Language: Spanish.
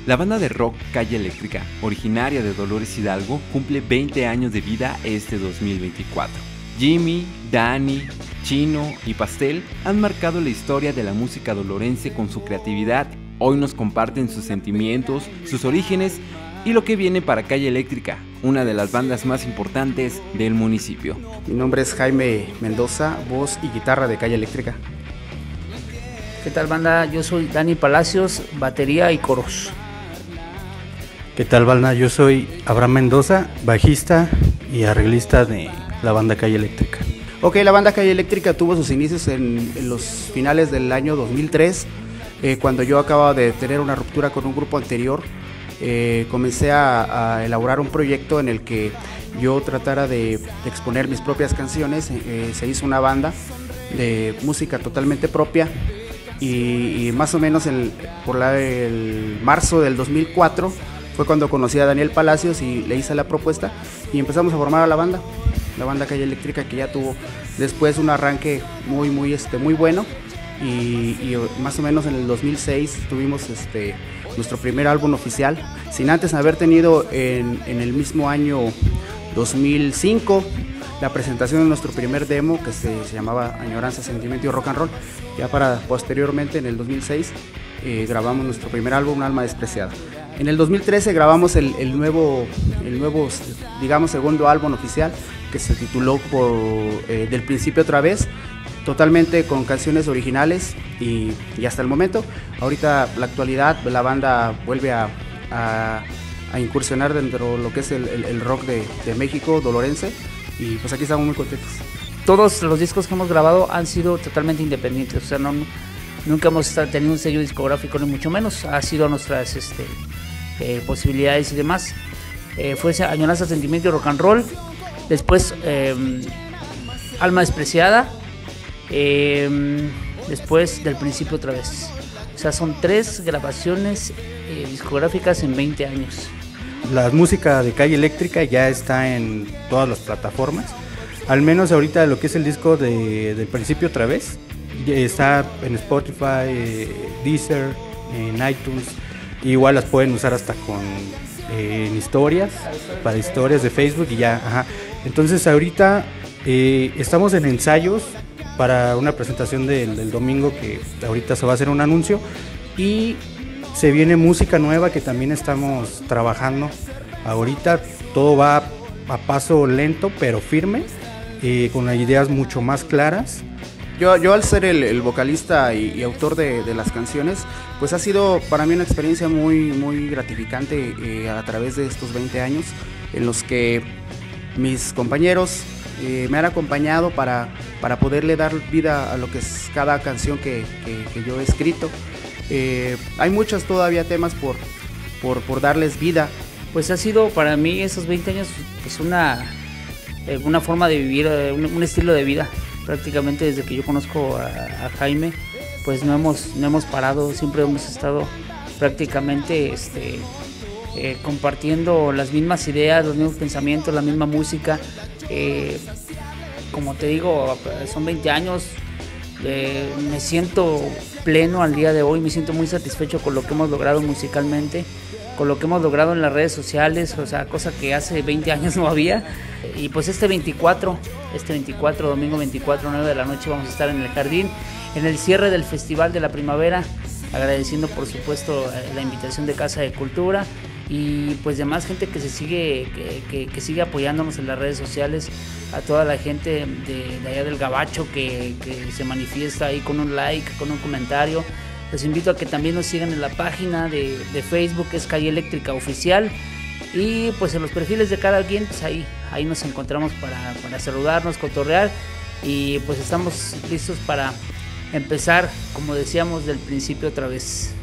La banda de rock Calle Eléctrica, originaria de Dolores Hidalgo, cumple 20 años de vida este 2024. Jimmy, Dani, Chino y Pastel han marcado la historia de la música dolorense con su creatividad. Hoy nos comparten sus sentimientos, sus orígenes y lo que viene para Calle Eléctrica, una de las bandas más importantes del municipio. Mi nombre es Jaime Mendoza, voz y guitarra de Calle Eléctrica. ¿Qué tal, banda? Yo soy Dani Palacios, batería y coros. ¿Qué tal, banda? Yo soy Abraham Mendoza, bajista y arreglista de la banda Calle Eléctrica. Ok, la banda Calle Eléctrica tuvo sus inicios en los finales del año 2003, cuando yo acababa de tener una ruptura con un grupo anterior. Comencé a elaborar un proyecto en el que yo tratara de exponer mis propias canciones. Se hizo una banda de música totalmente propia y más o menos por el marzo del 2004 fue cuando conocí a Daniel Palacios y le hice la propuesta y empezamos a formar a la banda Calle Eléctrica, que ya tuvo después un arranque muy bueno y más o menos en el 2006 tuvimos nuestro primer álbum oficial, sin antes haber tenido en el mismo año 2005 la presentación de nuestro primer demo, que se llamaba Añoranza, Sentimiento y Rock and Roll. Ya para posteriormente, en el 2006, grabamos nuestro primer álbum, Alma Despreciada. En el 2013 grabamos el nuevo, digamos, segundo álbum oficial, que se tituló Del Principio Otra Vez, totalmente con canciones originales y hasta el momento, ahorita la actualidad, la banda vuelve a incursionar dentro de lo que es el rock de México, dolorense, y pues aquí estamos muy contentos. Todos los discos que hemos grabado han sido totalmente independientes, o sea, nunca hemos tenido un sello discográfico, ni mucho menos. Ha sido nuestras posibilidades y demás. Fue Añoranza, Sentimiento y Rock and Roll. Después Alma Despreciada. Después Del Principio Otra Vez. O sea, son 3 grabaciones discográficas en 20 años. La música de Calle Eléctrica ya está en todas las plataformas. Al menos ahorita lo que es el disco Del Principio Otra Vez está en Spotify, Deezer, en iTunes. Igual las pueden usar hasta en historias, para historias de Facebook y ya. Ajá. Entonces ahorita estamos en ensayos para una presentación del domingo, que ahorita se va a hacer un anuncio, y se viene música nueva que también estamos trabajando. Ahorita todo va a paso lento pero firme, con ideas mucho más claras. Yo al ser el vocalista y autor de las canciones, pues ha sido para mí una experiencia muy gratificante a través de estos 20 años en los que mis compañeros me han acompañado para poderle dar vida a lo que es cada canción que yo he escrito. Hay muchos todavía temas por darles vida. Pues ha sido para mí esos 20 años pues una forma de vivir, un estilo de vida. Prácticamente desde que yo conozco a Jaime, pues no hemos parado, siempre hemos estado prácticamente compartiendo las mismas ideas, los mismos pensamientos, la misma música. Como te digo, son 20 años, me siento pleno al día de hoy, me siento muy satisfecho con lo que hemos logrado musicalmente, con lo que hemos logrado en las redes sociales, o sea, cosa que hace 20 años no había. Y pues este 24, domingo 24, 9 de la noche, vamos a estar en el Jardín, en el cierre del Festival de la Primavera, agradeciendo por supuesto la invitación de Casa de Cultura y pues demás gente que sigue apoyándonos en las redes sociales, a toda la gente de allá del Gabacho que se manifiesta ahí con un like, con un comentario. Les invito a que también nos sigan en la página de Facebook, que es Calle Eléctrica Oficial, y pues en los perfiles de cada quien, pues ahí nos encontramos para saludarnos, cotorrear, y pues estamos listos para empezar, como decíamos, del principio otra vez.